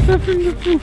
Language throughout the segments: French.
ça fume de fou.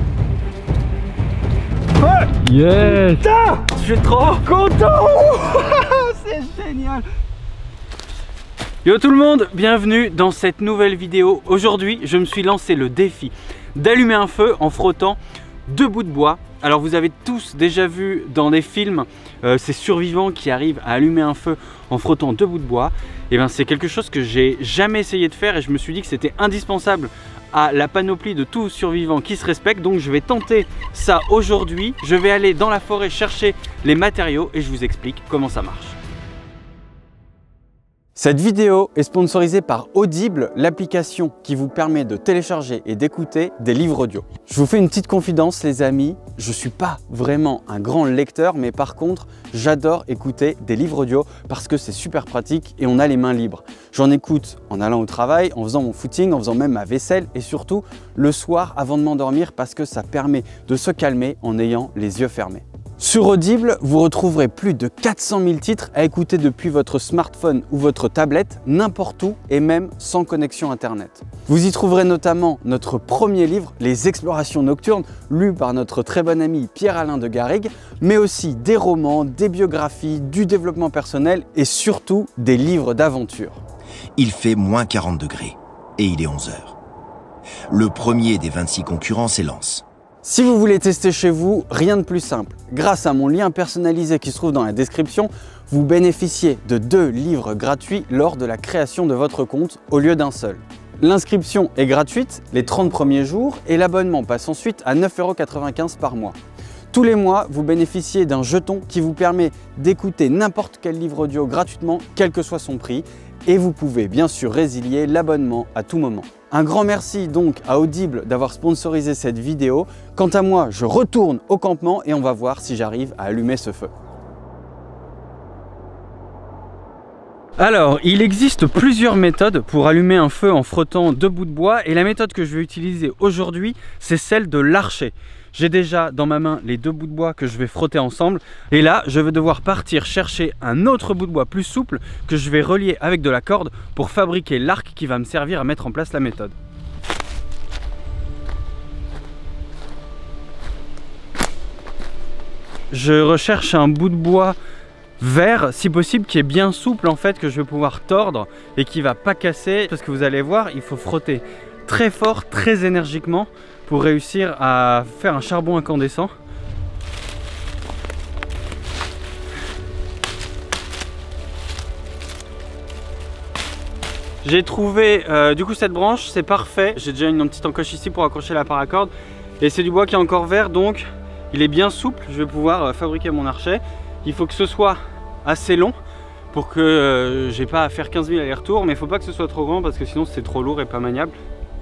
Ouais. Yes. Putain, je suis trop content. C'est génial. Yo tout le monde, bienvenue dans cette nouvelle vidéo. Aujourd'hui, je me suis lancé le défi d'allumer un feu en frottant 2 bouts de bois. Alors vous avez tous déjà vu dans des films ces survivants qui arrivent à allumer un feu en frottant 2 bouts de bois. Et bien c'est quelque chose que j'ai jamais essayé de faire et je me suis dit que c'était indispensable à la panoplie de tous survivants qui se respectent. Donc je vais tenter ça aujourd'hui. Je vais aller dans la forêt chercher les matériaux et je vous explique comment ça marche. Cette vidéo est sponsorisée par Audible, l'application qui vous permet de télécharger et d'écouter des livres audio. Je vous fais une petite confidence les amis, je ne suis pas vraiment un grand lecteur, mais par contre, j'adore écouter des livres audio parce que c'est super pratique et on a les mains libres. J'en écoute en allant au travail, en faisant mon footing, en faisant même ma vaisselle et surtout le soir avant de m'endormir parce que ça permet de se calmer en ayant les yeux fermés. Sur Audible, vous retrouverez plus de 400 000 titres à écouter depuis votre smartphone ou votre tablette, n'importe où et même sans connexion internet. Vous y trouverez notamment notre premier livre, Les Explorations Nocturnes, lu par notre très bon ami Pierre-Alain de Garrigues, mais aussi des romans, des biographies, du développement personnel et surtout des livres d'aventure. Il fait moins 40 degrés et il est 11 h. Le premier des 26 concurrents s'élance. Si vous voulez tester chez vous, rien de plus simple. Grâce à mon lien personnalisé qui se trouve dans la description, vous bénéficiez de 2 livres gratuits lors de la création de votre compte au lieu d'un seul. L'inscription est gratuite les 30 premiers jours et l'abonnement passe ensuite à 9,95 € par mois. Tous les mois, vous bénéficiez d'un jeton qui vous permet d'écouter n'importe quel livre audio gratuitement, quel que soit son prix. Et vous pouvez bien sûr résilier l'abonnement à tout moment. Un grand merci donc à Audible d'avoir sponsorisé cette vidéo. Quant à moi, je retourne au campement et on va voir si j'arrive à allumer ce feu. Alors, il existe plusieurs méthodes pour allumer un feu en frottant 2 bouts de bois et la méthode que je vais utiliser aujourd'hui, c'est celle de l'archer. J'ai déjà dans ma main les 2 bouts de bois que je vais frotter ensemble et là je vais devoir partir chercher un autre bout de bois plus souple que je vais relier avec de la corde pour fabriquer l'arc qui va me servir à mettre en place la méthode. Je recherche un bout de bois vert, si possible qui est bien souple en fait, que je vais pouvoir tordre et qui va pas casser parce que vous allez voir, il faut frotter très fort, très énergiquement pour réussir à faire un charbon incandescent. J'ai trouvé du coup cette branche, c'est parfait. J'ai déjà une petite encoche ici pour accrocher la paracorde et c'est du bois qui est encore vert donc il est bien souple. Je vais pouvoir fabriquer mon archet. Il faut que ce soit assez long pour que j'ai pas à faire 15 000 allers-retours, mais il faut pas que ce soit trop grand parce que sinon c'est trop lourd et pas maniable.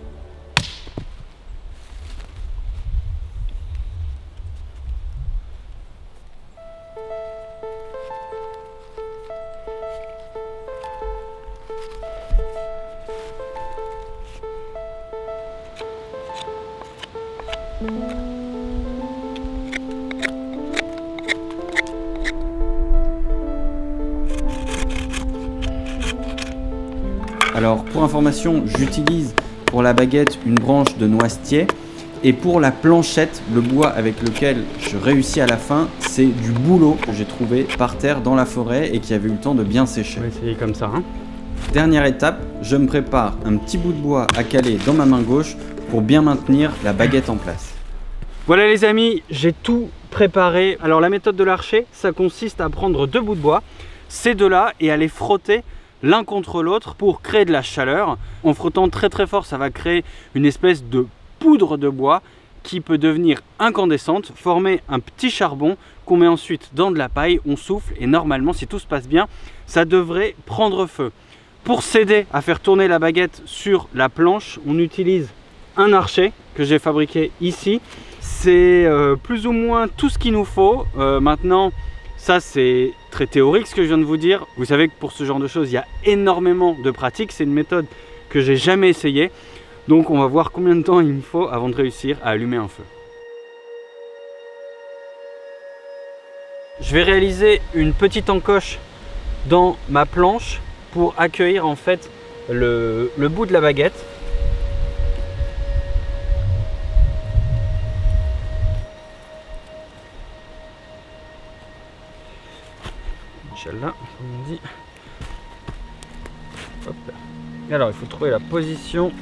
Alors pour information, j'utilise pour la baguette une branche de noisetier et pour la planchette, le bois avec lequel je réussis à la fin, c'est du bouleau que j'ai trouvé par terre dans la forêt et qui avait eu le temps de bien sécher. On va essayer comme ça. Dernière étape, je me prépare un petit bout de bois à caler dans ma main gauche pour bien maintenir la baguette en place. Voilà les amis, j'ai tout préparé. Alors la méthode de l'archer, ça consiste à prendre 2 bouts de bois, ces 2-là, et à les frotter l'un contre l'autre pour créer de la chaleur. En frottant très très fort, ça va créer une espèce de poudre de bois qui peut devenir incandescente, former un petit charbon qu'on met ensuite dans de la paille, on souffle et normalement si tout se passe bien, ça devrait prendre feu. Pour s'aider à faire tourner la baguette sur la planche, on utilise un archet que j'ai fabriqué ici. C'est plus ou moins tout ce qu'il nous faut. Maintenant, ça c'est très théorique ce que je viens de vous dire. Vous savez que pour ce genre de choses, il y a énormément de pratique. C'est une méthode que j'ai jamais essayée. Donc on va voir combien de temps il me faut avant de réussir à allumer un feu. Je vais réaliser une petite encoche dans ma planche pour accueillir en fait le bout de la baguette. Inch'Allah, comme on dit. Hop là. Alors il faut trouver la position.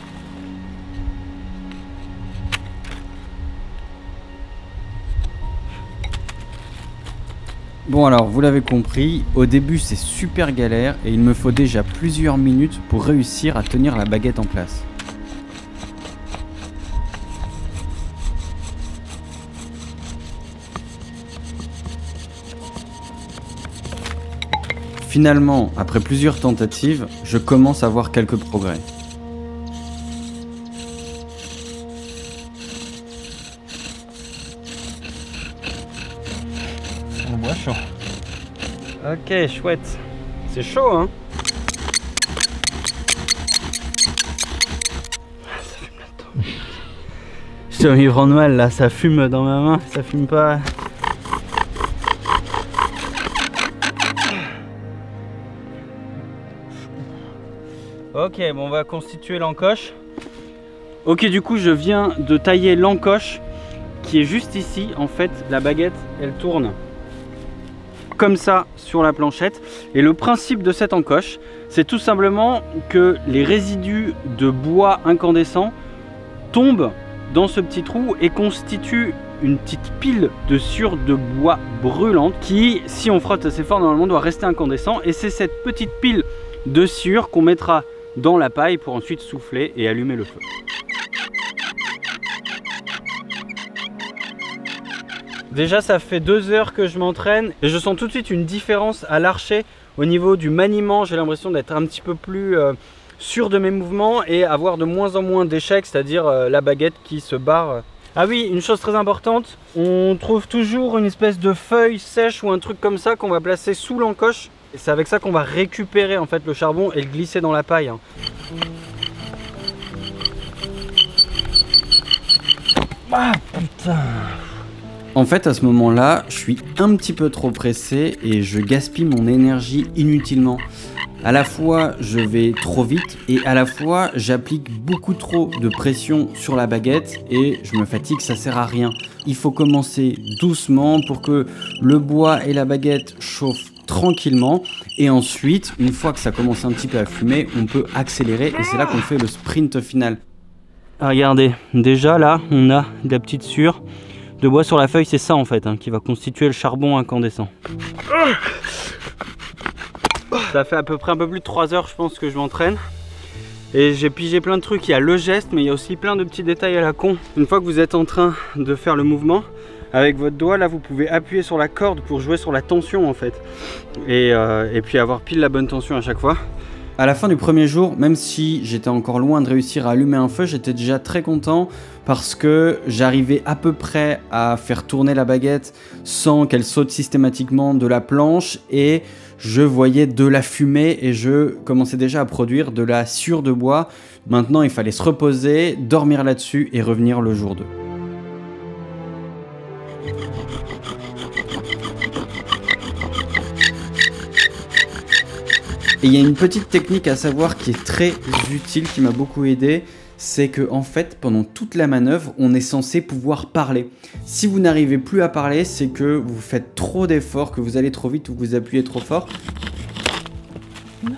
Bon alors vous l'avez compris, au début c'est super galère et il me faut déjà plusieurs minutes pour réussir à tenir la baguette en place. Finalement, après plusieurs tentatives, je commence à voir quelques progrès. On voit chaud. Ok, chouette. C'est chaud, hein? Ça fume là-dedans. Je dois m'y prendre mal, là. Ça fume dans ma main. Ça fume pas. Ok, bon, on va constituer l'encoche. Ok, du coup, je viens de tailler l'encoche qui est juste ici. En fait, la baguette, elle tourne comme ça sur la planchette. Et le principe de cette encoche, c'est tout simplement que les résidus de bois incandescent tombent dans ce petit trou et constituent une petite pile de sciure de bois brûlante qui, si on frotte assez fort, normalement doit rester incandescent. Et c'est cette petite pile de sciure qu'on mettra dans la paille pour ensuite souffler et allumer le feu. Déjà ça fait 2 heures que je m'entraîne et je sens tout de suite une différence à l'archer au niveau du maniement. J'ai l'impression d'être un petit peu plus sûr de mes mouvements et avoir de moins en moins d'échecs, c'est-à-dire la baguette qui se barre. Ah oui, une chose très importante, on trouve toujours une espèce de feuille sèche ou un truc comme ça qu'on va placer sous l'encoche. Et c'est avec ça qu'on va récupérer en fait le charbon et le glisser dans la paille. Ah putain! En fait, à ce moment-là, je suis un petit peu trop pressé et je gaspille mon énergie inutilement. À la fois, je vais trop vite et à la fois, j'applique beaucoup trop de pression sur la baguette et je me fatigue, ça sert à rien. Il faut commencer doucement pour que le bois et la baguette chauffent tranquillement et ensuite, une fois que ça commence un petit peu à fumer, on peut accélérer et c'est là qu'on fait le sprint final. Ah, regardez, déjà là, on a de la petite sciure de bois sur la feuille, c'est ça en fait qui va constituer le charbon incandescent. Ça fait à peu près un peu plus de 3 heures je pense que je m'entraîne et j'ai pigé plein de trucs. Il y a le geste mais il y a aussi plein de petits détails à la con. Une fois que vous êtes en train de faire le mouvement avec votre doigt là, vous pouvez appuyer sur la corde pour jouer sur la tension en fait et puis avoir pile la bonne tension à chaque fois. À la fin du premier jour, même si j'étais encore loin de réussir à allumer un feu, j'étais déjà très content parce que j'arrivais à peu près à faire tourner la baguette sans qu'elle saute systématiquement de la planche et je voyais de la fumée et je commençais déjà à produire de la sciure de bois. Maintenant, il fallait se reposer, dormir là-dessus et revenir le jour 2. Et il y a une petite technique à savoir qui est très utile, qui m'a beaucoup aidé, c'est que en fait, pendant toute la manœuvre, on est censé pouvoir parler. Si vous n'arrivez plus à parler, c'est que vous faites trop d'efforts, que vous allez trop vite ou que vous appuyez trop fort. Non,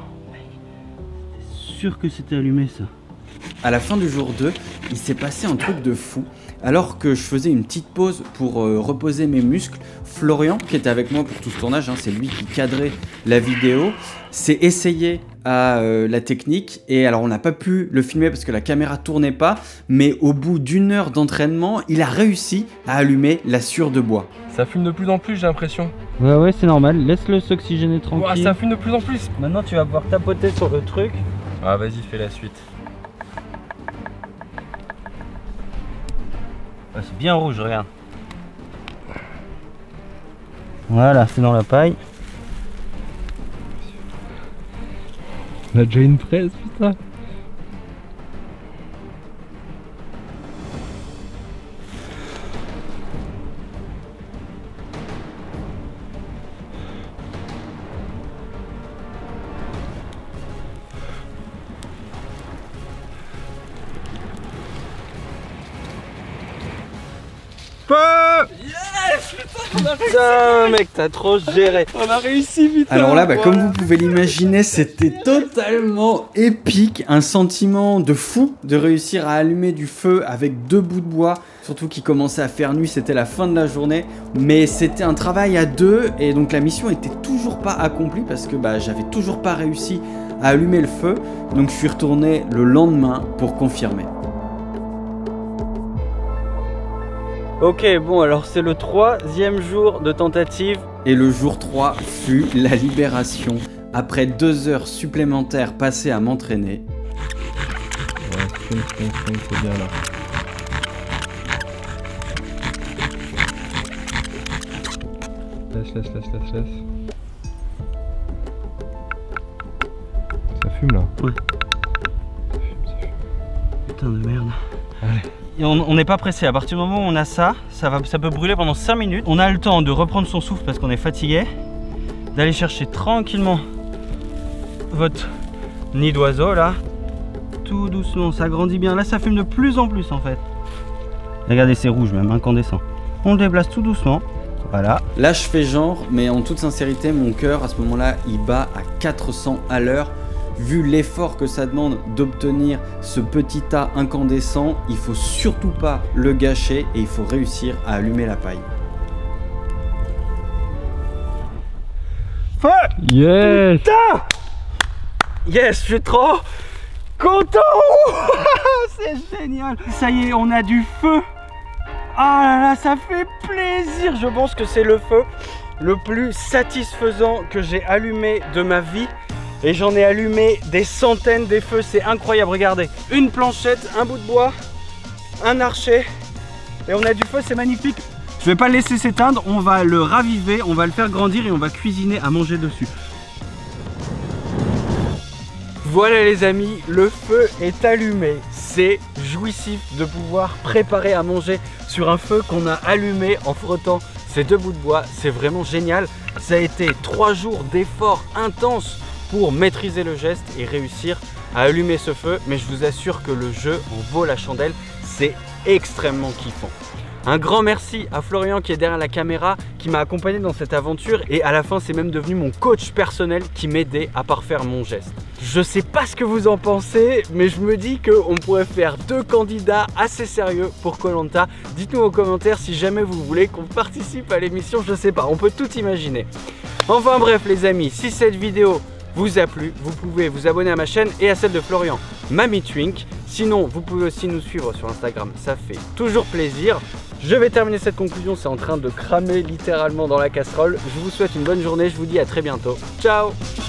c'est sûr que c'était allumé ça. À la fin du jour 2, il s'est passé un truc de fou. Alors que je faisais une petite pause pour reposer mes muscles, Florian, qui était avec moi pour tout ce tournage, c'est lui qui cadrait la vidéo, s'est essayé à la technique. Et alors on n'a pas pu le filmer parce que la caméra tournait pas, mais au bout d'1 heure d'entraînement, il a réussi à allumer la sciure de bois. Ça fume de plus en plus, j'ai l'impression. Ouais, c'est normal, laisse-le s'oxygéner tranquille. Ouah, ça fume de plus en plus. Maintenant tu vas pouvoir tapoter sur le truc. Ah vas-y, fais la suite. C'est bien rouge, regarde. Voilà, c'est dans la paille. On a déjà une presse, putain. Yes, putain. Putain mec, t'as trop géré. On a réussi, putain. Alors là, comme vous pouvez l'imaginer, c'était totalement épique. Un sentiment de fou de réussir à allumer du feu avec 2 bouts de bois. Surtout qu'il commençait à faire nuit, c'était la fin de la journée. Mais c'était un travail à 2 et donc la mission était toujours pas accomplie parce que j'avais toujours pas réussi à allumer le feu. Donc je suis retourné le lendemain pour confirmer. Ok, bon alors c'est le 3e jour de tentative. Et le jour 3 fut la libération. Après 2 heures supplémentaires passées à m'entraîner. Ouais, c'est bien là. Laisse. Ça fume là. Ouais. Ça fume. Putain de merde. Allez. Et on n'est pas pressé, à partir du moment où on a ça peut brûler pendant 5 minutes. On a le temps de reprendre son souffle parce qu'on est fatigué, d'aller chercher tranquillement votre nid d'oiseau là, tout doucement, ça grandit bien. Là ça fume de plus en plus en fait. Regardez, c'est rouge même, incandescent. On le déplace tout doucement, voilà. Là je fais genre, mais en toute sincérité mon cœur à ce moment-là il bat à 400 à l'heure. Vu l'effort que ça demande d'obtenir ce petit tas incandescent, il faut surtout pas le gâcher et il faut réussir à allumer la paille. Feu! Yes! Putain! Yes, je suis trop content! C'est génial! Ça y est, on a du feu! Ah là là, ça fait plaisir! Je pense que c'est le feu le plus satisfaisant que j'ai allumé de ma vie. Et j'en ai allumé des centaines des feux, c'est incroyable, regardez. Une planchette, un bout de bois, un archer, et on a du feu, c'est magnifique. Je vais pas le laisser s'éteindre, on va le raviver, on va le faire grandir et on va cuisiner à manger dessus. Voilà les amis, le feu est allumé. C'est jouissif de pouvoir préparer à manger sur un feu qu'on a allumé en frottant ces 2 bouts de bois. C'est vraiment génial. Ça a été 3 jours d'efforts intenses pour maîtriser le geste et réussir à allumer ce feu. Mais je vous assure que le jeu en vaut la chandelle. C'est extrêmement kiffant. Un grand merci à Florian qui est derrière la caméra, qui m'a accompagné dans cette aventure et à la fin c'est même devenu mon coach personnel qui m'aidait à parfaire mon geste. Je sais pas ce que vous en pensez, mais je me dis qu'on pourrait faire 2 candidats assez sérieux pour Koh-Lanta. Dites-nous en commentaire si jamais vous voulez qu'on participe à l'émission, je sais pas, on peut tout imaginer. Enfin bref les amis, si cette vidéo vous a plu, vous pouvez vous abonner à ma chaîne et à celle de Florian, Mamie Twink. Sinon, vous pouvez aussi nous suivre sur Instagram, ça fait toujours plaisir. Je vais terminer cette conclusion, c'est en train de cramer littéralement dans la casserole. Je vous souhaite une bonne journée, je vous dis à très bientôt. Ciao!